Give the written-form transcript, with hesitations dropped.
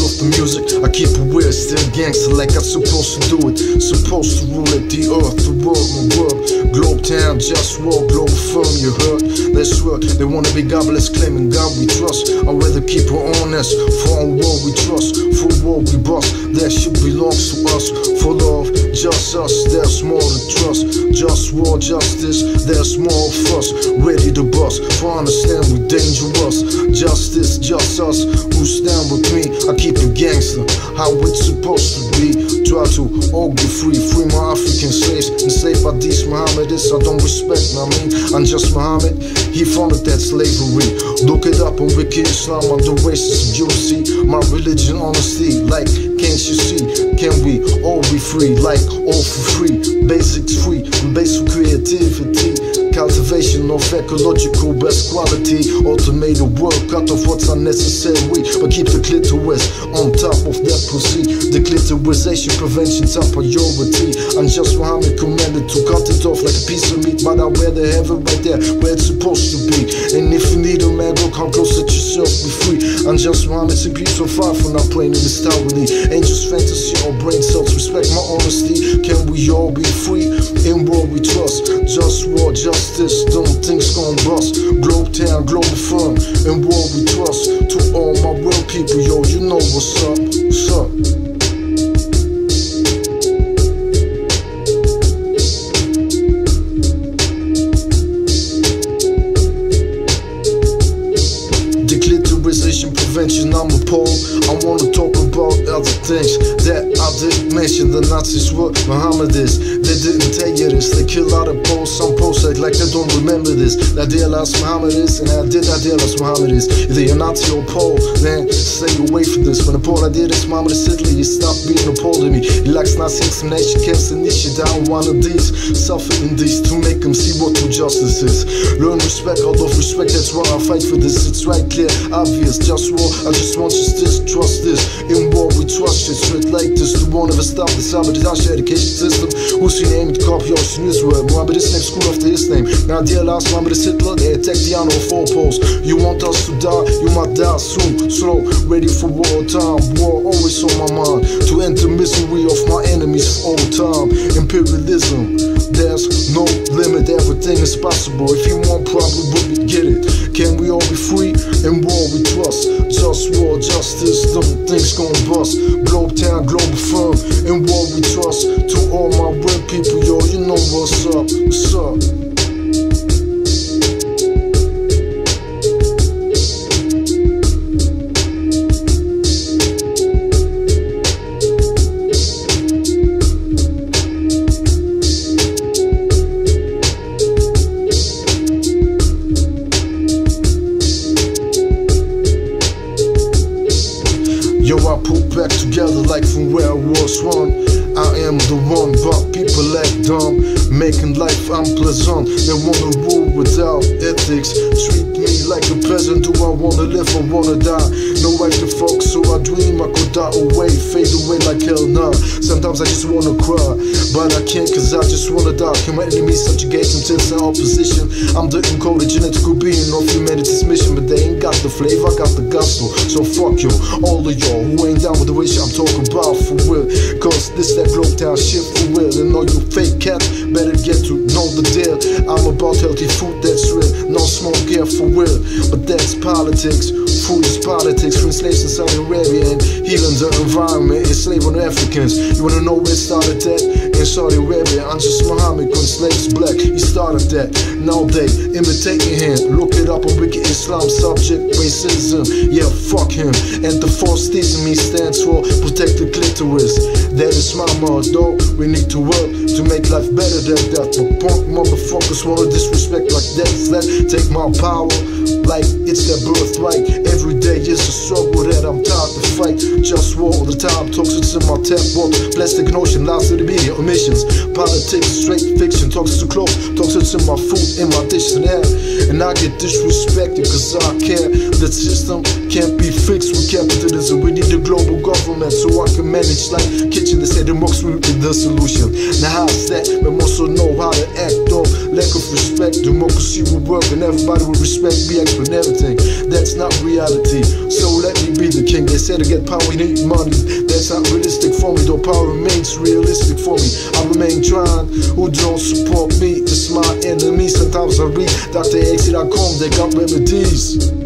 of the music, I keep it weird, still gangster like I'm supposed to do it. Supposed to rule at the earth, the world, my world. Globe town, just walk, global firm, you heard? Let's work, they wanna be godless, claiming God we trust. I'd rather keep it honest, for a world we trust, for a world we bust. That shit belongs to us, for love, just us, there's more to trust. Just war, justice, there's more of us, ready to bust. For understand we dangerous, justice, just us, who stand with me. I keep it gangster, how it's supposed to be. Try to all get free, free my African slaves, enslaved by these Mohammedists I don't respect, I mean, I'm just Muhammad, he founded that slavery. Look it up on Wiki Islam, on the racism, you'll see my religion, honesty, like, can't you see? Can we all be free, like, all for free? Basics free, basic creativity, cultivation of ecological best quality, automated work, cut off what's unnecessary, but keep the clitoris on top of that pussy. The clitorisation prevention's our priority. I'm just Muhammad commanded to cut it off like a piece of meat, but I'd rather have it right there where it's supposed to be. And if you need a man, go come close, let yourself be free. I'm just Muhammad, and peace so far from not playing in this towerly. Ain't just fantasy or brain cells, respect my honesty. Can we all be free in what we trust? Just war, justice, them things gon' bust. Globe town, global firm, and what we trust. To all my real people, yo, you know what's up, what's up. Declitterization prevention, I'm appalled. I wanna talk about other things that I didn't mention. The Nazis were Mohammedists, they didn't tell you this. They kill out of posts, some posts act like they don't remember this. La DLS Mohammedists, and I did la DLS Mohammedists. Either you're Nazi or Pole, then stay away from this. When the Pole I did this Mohammedist Hitler, you stop being a Pole to me. He likes Nazi insemination, camps and niche down one of these. Suffer in these to make them see what true justice is. Learn respect out of respect, that's why I fight for this. It's right, clear, obvious, just war. I just want justice, trust this. In war we trust it, straight like this. The one of us stop the sabotage education system. Who's your name? The copy of Israel. Mohammedist name, school after his name. Now dear last Mohammedist Hitler, they attack the honor of all poles. You want us to die, you might die soon. Slow, ready for war time. War always on my mind. To end the misery of my enemies for all time. Imperialism, there's no limit, everything is possible. If you want, probably would get it. Can we all be free? In war we trust. Just war, justice, them things gon' bust. Globe town, global firm. In war we trust. To all my real people, yo, you know what's up, what's up. Yo, I put back together like from where I was one. I am the one, but people act dumb, making life unpleasant. They wanna rule without ethics, treat me like a peasant. Do I wanna live or wanna die? No right to fuck, so I dream I could die away, fade away like hell nah. Sometimes I just wanna cry, but I can't cause I just wanna die. Can my enemies subjugate until it's in opposition? I'm the encoded genetical being of humanity's mission, but they ain't got the flavor, I got the gospel. So fuck you, all of y'all who ain't down with the wish I'm talking about for real. Cause this that globe town shit for real. And all you fake cats better get to know the deal. I'm about healthy food that's real, no smoke here for real. But that's politics, food is politics. From slaves in Saudi Arabia and healing the environment, enslaving Africans. You wanna know where it started at? In Saudi Arabia, I'm just Muhammad, when slaves black, he started that. Now they imitating him, look it up on Wiki Islam, subject racism, yeah fuck him. And the false theism he stands for, protect the clitoris. That is my motto, we need to work to make life better than that. But punk motherfuckers wanna disrespect like that. Let take my power like it's their birthright. Every day is a struggle that I'm tired to fight. Just war all the time, toxins in my tap water. Plastic notion, lies to the media, omissions. Politics, straight fiction, toxins too close. Toxins in my food, in my dish and air. And I get disrespected cause I care. The system can't be fixed with capitalism. We need a global government government so I can manage like kitchen. They say democracy is the solution. Now how's that? We must also know how to act off lack of respect. Democracy will work and everybody will respect me, expert everything. That's not reality, so let me be the king. They say to get power we need money. That's not realistic for me, though power remains realistic for me. I remain trying. Who don't support me is my enemy. Sometimes I read Dr. X.com, they got remedies.